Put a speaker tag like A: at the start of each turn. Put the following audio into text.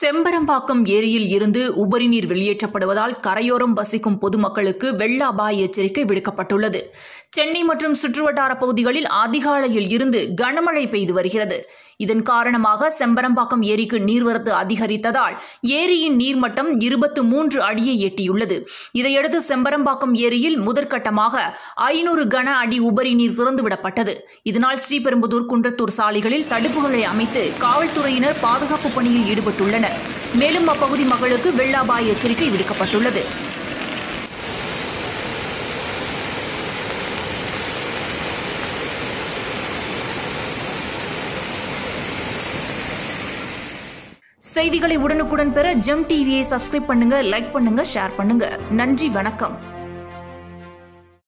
A: செம்பரம்பாக்கம் ஏரியில் இருந்து உபரி நீர் வெளியேற்றப்படுவதால் கரையோரம் வசிக்கும் பொதுமக்களுக்கு வெள்ள அபாய எச்சரிக்கை விடுக்கப்பட்டுள்ளது. சென்னை மற்றும் சுற்றுவட்டார பகுதிகளில் அதிகாலையில் இருந்து கனமழை பெய்து வருகிறது. இதன் காரணமாக செம்பரம்பாக்கம் ஏரிக்கு நீர்வரத்து அதிகரித்ததால் ஏரியின் நீர்மட்டம் 23 அடியை எட்டியுள்ளது. இதையடுத்து செம்பரம்பாக்கம் ஏரியில் முதற்கட்டமாக 500 கன அடி உபரி நீர் திறந்துவிடப்பட்டது. இதனால் ஸ்ரீபெரும்புதூர், குன்றத்தூர் சாலைகளில் தடுப்புகளை அமைத்து காவல்துறையினர் பாதுகாப்பு பணியில் ஈடுபட்டுள்ளனர். மேலும் அப்பகுதி மக்களுக்கு வெள்ள அபாய எச்சரிக்கை விடுக்கப்பட்டுள்ளது. செய்திகளை உடனுக்குடன் பெற ஜெம் டிவியை சப்ஸ்கிரைப் பண்ணுங்க, லைக் பண்ணுங்க, ஷேர் பண்ணுங்க. நன்றி, வணக்கம்.